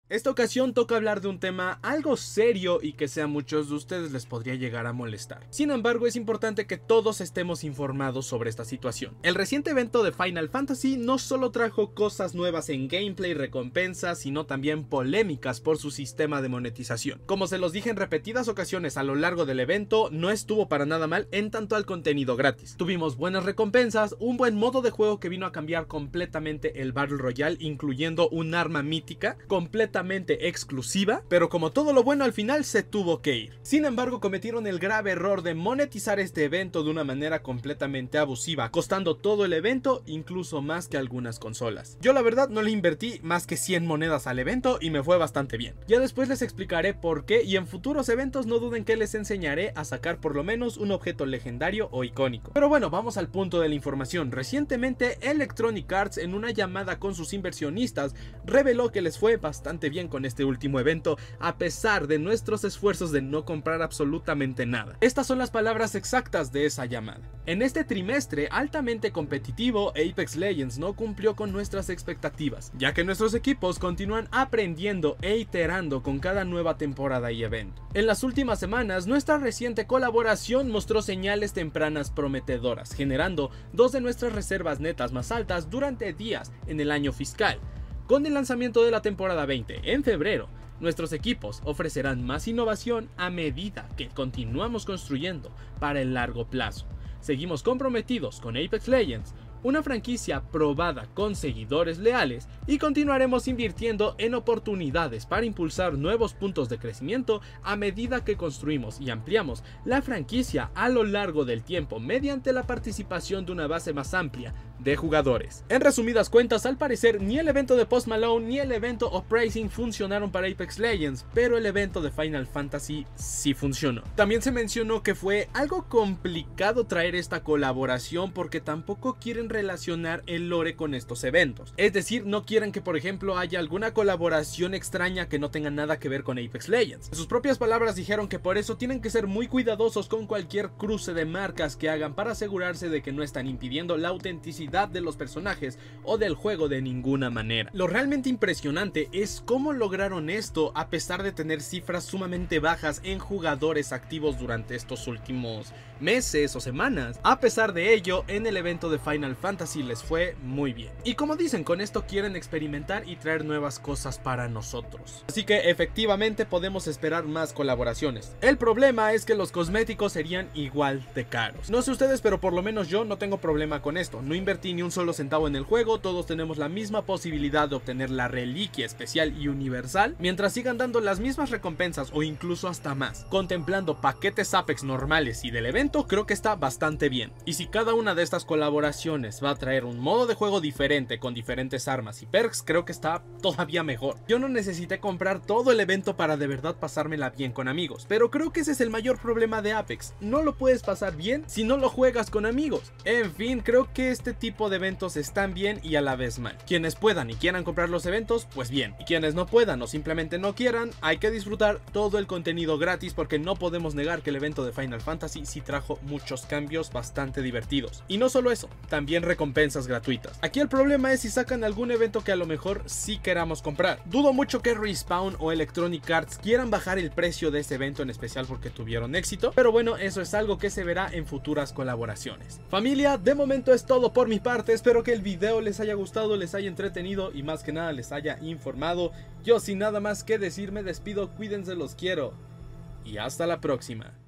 Esta ocasión toca hablar de un tema algo serio y que a muchos de ustedes les podría llegar a molestar. Sin embargo, es importante que todos estemos informados sobre esta situación. El reciente evento de Final Fantasy no solo trajo cosas nuevas en gameplay y recompensas, sino también polémicas por su sistema de monetización. Como se los dije en repetidas ocasiones a lo largo del evento, no estuvo para nada mal en tanto al contenido gratis. Tuvimos buenas recompensas, un buen modo de juego que vino a cambiar completamente el Battle Royale, incluyendo un arma mítica completamente exclusiva, pero como todo lo bueno al final se tuvo que ir. Sin embargo, cometieron el grave error de monetizar este evento de una manera completamente abusiva, costando todo el evento, incluso más que algunas consolas. Yo la verdad no le invertí más que 100 monedas al evento y me fue bastante bien. Ya después les explicaré por qué, y en futuros eventos no duden que les enseñaré a sacar por lo menos un objeto legendario o icónico. Pero bueno, vamos al punto de la información. Recientemente Electronic Arts, en una llamada con sus inversionistas, reveló que les fue bastante bien con este último evento, a pesar de nuestros esfuerzos de no comprar absolutamente nada. Estas son las palabras exactas de esa llamada. En este trimestre altamente competitivo, Apex Legends no cumplió con nuestras expectativas, ya que nuestros equipos continúan aprendiendo e iterando con cada nueva temporada y evento. En las últimas semanas, nuestra reciente colaboración mostró señales tempranas prometedoras, generando dos de nuestras reservas netas más altas durante días en el año fiscal. Con el lanzamiento de la temporada 20 en febrero, nuestros equipos ofrecerán más innovación a medida que continuamos construyendo para el largo plazo. Seguimos comprometidos con Apex Legends, una franquicia probada con seguidores leales, y continuaremos invirtiendo en oportunidades para impulsar nuevos puntos de crecimiento a medida que construimos y ampliamos la franquicia a lo largo del tiempo mediante la participación de una base más amplia de jugadores. En resumidas cuentas, al parecer ni el evento de Post Malone ni el evento Uprising funcionaron para Apex Legends, pero el evento de Final Fantasy sí funcionó. También se mencionó que fue algo complicado traer esta colaboración porque tampoco quieren relacionar el lore con estos eventos. Es decir, no quieren que por ejemplo haya alguna colaboración extraña que no tenga nada que ver con Apex Legends. En sus propias palabras dijeron que por eso tienen que ser muy cuidadosos con cualquier cruce de marcas que hagan para asegurarse de que no están impidiendo la autenticidad de los personajes o del juego de ninguna manera. Lo realmente impresionante es cómo lograron esto a pesar de tener cifras sumamente bajas en jugadores activos durante estos últimos meses o semanas. A pesar de ello, en el evento de Final Fantasy les fue muy bien. Y como dicen, con esto quieren experimentar y traer nuevas cosas para nosotros. Así que efectivamente podemos esperar más colaboraciones. El problema es que los cosméticos serían igual de caros. No sé ustedes, pero por lo menos yo no tengo problema con esto. No invertí ni un solo centavo en el juego, todos tenemos la misma posibilidad de obtener la reliquia especial y universal, mientras sigan dando las mismas recompensas o incluso hasta más. Contemplando paquetes Apex normales y del evento, creo que está bastante bien. Y si cada una de estas colaboraciones va a traer un modo de juego diferente con diferentes armas y perks, creo que está todavía mejor. Yo no necesité comprar todo el evento para de verdad pasármela bien con amigos, pero creo que ese es el mayor problema de Apex. No lo puedes pasar bien si no lo juegas con amigos. En fin, creo que este tipo de eventos están bien y a la vez mal. Quienes puedan y quieran comprar los eventos, pues bien. Y quienes no puedan o simplemente no quieran, hay que disfrutar todo el contenido gratis, porque no podemos negar que el evento de Final Fantasy sí trajo muchos cambios bastante divertidos. Y no solo eso, también recompensas gratuitas. Aquí el problema es si sacan algún evento que a lo mejor sí queramos comprar. Dudo mucho que Respawn o Electronic Arts quieran bajar el precio de ese evento en especial porque tuvieron éxito, pero bueno, eso es algo que se verá en futuras colaboraciones. Familia, de momento es todo por mi parte. Espero que el video les haya gustado, les haya entretenido y más que nada les haya informado. Yo sin nada más que decir me despido, cuídense, los quiero y hasta la próxima.